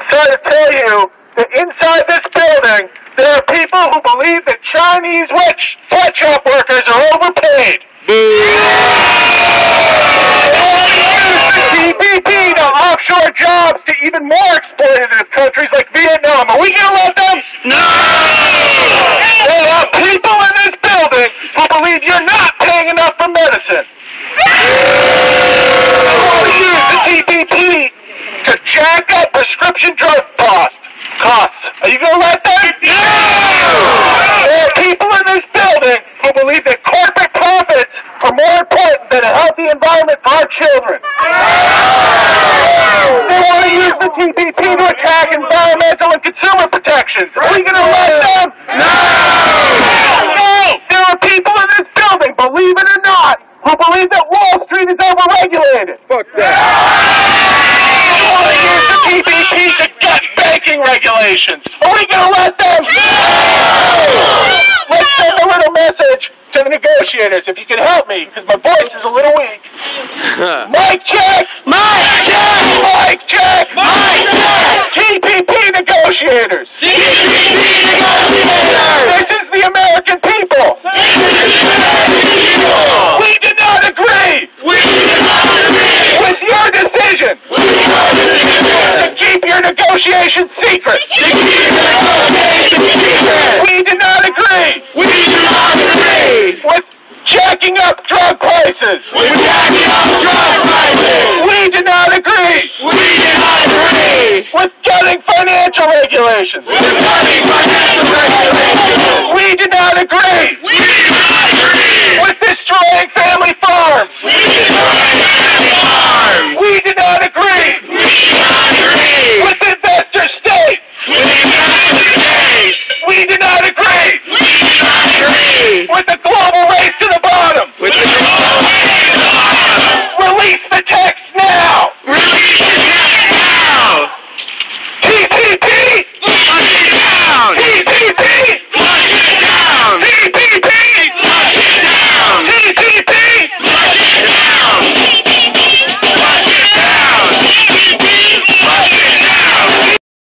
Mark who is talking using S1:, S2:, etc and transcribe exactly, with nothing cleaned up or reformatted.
S1: I'm sorry to tell you that inside this building, there are people who believe that Chinese witch sweatshop workers are overpaid. T P P to offshore jobs to even more exploitative countries like Vietnam. Are we going to let them? No! There are people in this building who believe you're not paying enough for medicine. They want to use the T P P to jack up prescription drug costs. Costs. Are you going to let them? No! There are people in this building who believe that corporate profits are more important than a healthy environment for our children. They want to use the T P P to attack environmental and consumer protections. Are we going to let them? No! No! There are people in this building, believe it or not, who believe that Wall Street is overregulated. Fuck that. They want to use the T P P to gut banking regulations. Are we going to let them? No! Let's send a little message to the negotiators, if you can help me, because my voice is a little weak. Mic check! Mic check! Mic check! Mic check! T P P negotiators! T P P negotiators! This is the American people! This is the American people! We did not agree! We did not agree! With your decision! With your decision! To keep your negotiations secret! To keep your negotiations secret! We did not agree! We did not agree! With jacking up drug prices! With jacking up drug prices! We did not agree! We did not agree! With cutting financial regulations! With cutting financial